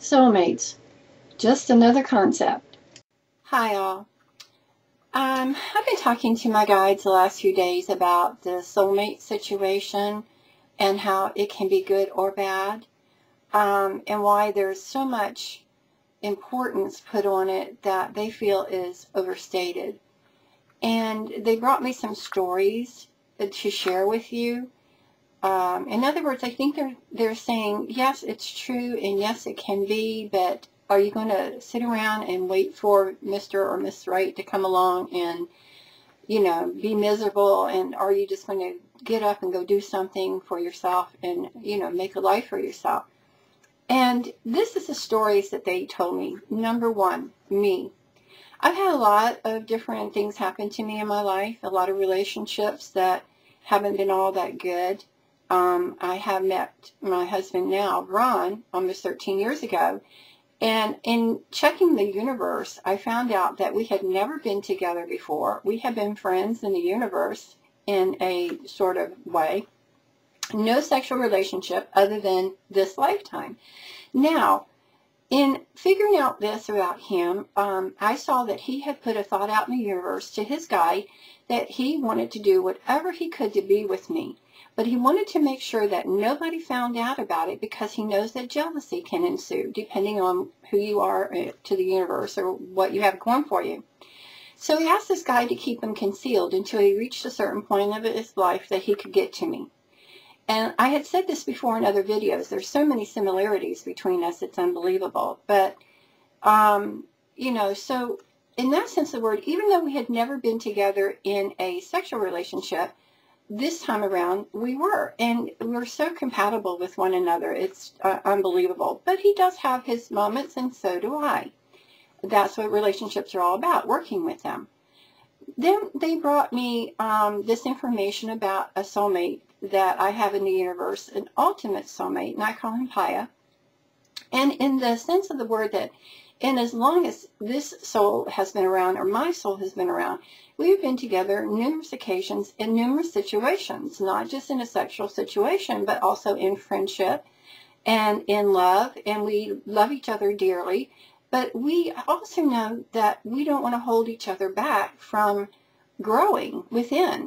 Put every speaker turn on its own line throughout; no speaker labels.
Soulmates, just another concept.
Hi all. I've been talking to my guides the last few days about the soulmate situation and how it can be good or bad, and why there's so much importance put on it that they feel is overstated. And they brought me some stories to share with you. In other words, I think they're saying, yes, it's true, and yes, it can be, but are you going to sit around and wait for Mr. or Miss Right to come along and, be miserable, and are you just going to get up and go do something for yourself and, make a life for yourself? And this is the stories that they told me. Number one, me. I've had a lot of different things happen to me in my life, a lot of relationships that haven't been all that good. I have met my husband now, Ron, almost 13 years ago, and in checking the universe, I found out that we had never been together before. We had been friends in the universe in a sort of way. No sexual relationship other than this lifetime. Now, in figuring out this about him, I saw that he had put a thought out in the universe to his guide that he wanted to do whatever he could to be with me. But he wanted to make sure that nobody found out about it because he knows that jealousy can ensue depending on who you are to the universe or what you have going for you. So he asked this guy to keep him concealed until he reached a certain point of his life that he could get to me. And I had said this before in other videos. There's so many similarities between us, it's unbelievable. But, so in that sense of the word, even though we had never been together in a sexual relationship, this time around we were. And we're so compatible with one another. It's unbelievable. But he does have his moments, and so do I. That's what relationships are all about, working with them. Then they brought me this information about a soulmate that I have in the universe, an ultimate soulmate, and I call him Paya. And in the sense of the word that, and as long as this soul has been around, or my soul has been around, we've been together numerous occasions in numerous situations, not just in a sexual situation, but also in friendship and in love, and we love each other dearly. But we also know that we don't want to hold each other back from growing within.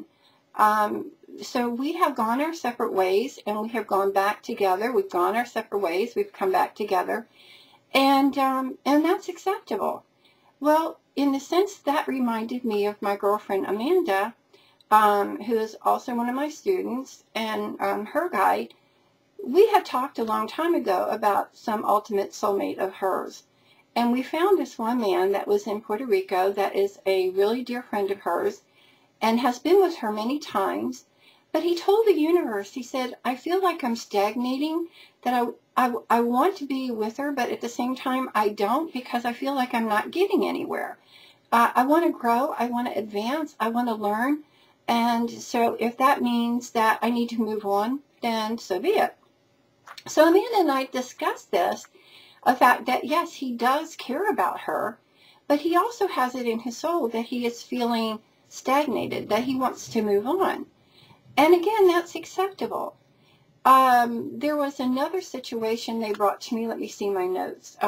So we have gone our separate ways, and we have gone back together. We've gone our separate ways. We've come back together, and that's acceptable. Well, in the sense that reminded me of my girlfriend Amanda, who is also one of my students, and her guide. We had talked a long time ago about some ultimate soulmate of hers. And we found this one man that was in Puerto Rico that is a really dear friend of hers and has been with her many times. But he told the universe, he said, I feel like I'm stagnating, that I want to be with her, but at the same time I don't, because I feel like I'm not getting anywhere. I want to grow, I want to advance, I want to learn. And so if that means that I need to move on, then so be it. So Amanda and I discussed this. A fact that, yes, he does care about her, but he also has it in his soul that he is feeling stagnated, that he wants to move on. And again, that's acceptable. There was another situation they brought to me, let me see my notes,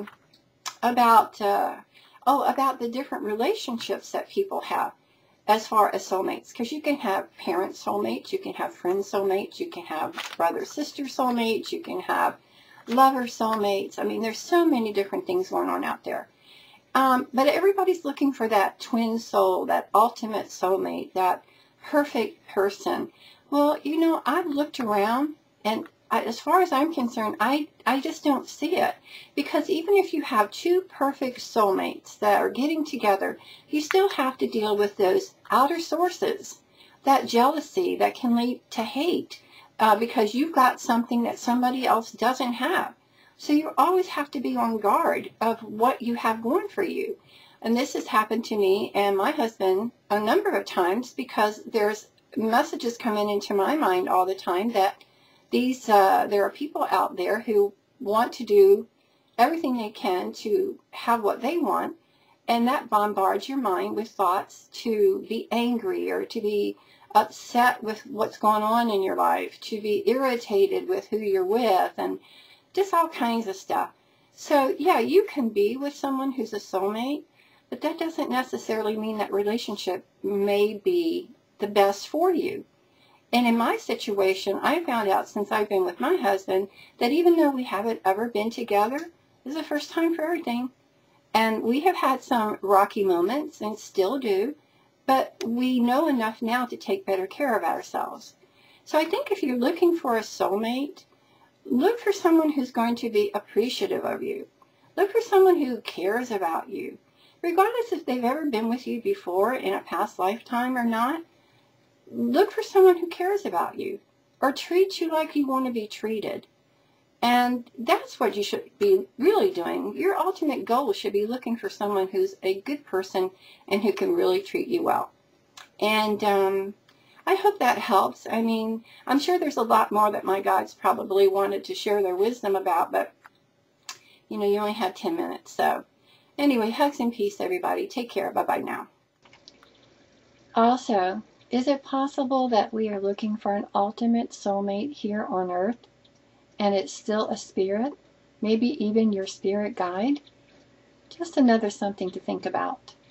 about the different relationships that people have as far as soulmates. Because you can have parent soulmates, you can have friend soulmates, you can have brother-sister soulmates, you can have lover soulmates. I mean, there's so many different things going on out there. But everybody's looking for that twin soul, that ultimate soulmate, that perfect person. Well, I've looked around, and as far as I'm concerned, I just don't see it. Because even if you have two perfect soulmates that are getting together, you still have to deal with those outer sources, that jealousy that can lead to hate. Because you've got something that somebody else doesn't have. So you always have to be on guard of what you have going for you. And this has happened to me and my husband a number of times, because there's messages coming into my mind all the time that there are people out there who want to do everything they can to have what they want, and that bombards your mind with thoughts to be angry or to be upset with what's going on in your life, to be irritated with who you're with, and just all kinds of stuff. So yeah, you can be with someone who's a soulmate, but that doesn't necessarily mean that relationship may be the best for you. And in my situation, I found out since I've been with my husband that even though we haven't ever been together, this is the first time for everything. And we have had some rocky moments and still do, but we know enough now to take better care of ourselves. So I think if you're looking for a soulmate, look for someone who's going to be appreciative of you. Look for someone who cares about you. Regardless if they've ever been with you before in a past lifetime or not, look for someone who cares about you or treats you like you want to be treated. And that's what you should be really doing. Your ultimate goal should be looking for someone who's a good person and who can really treat you well. And I hope that helps. I mean, I'm sure there's a lot more that my guides probably wanted to share their wisdom about, but, you know, you only have 10 minutes. So anyway, hugs and peace, everybody. Take care. Bye-bye now.
Also, is it possible that we are looking for an ultimate soulmate here on Earth, and it's still a spirit, maybe even your spirit guide? Just another something to think about.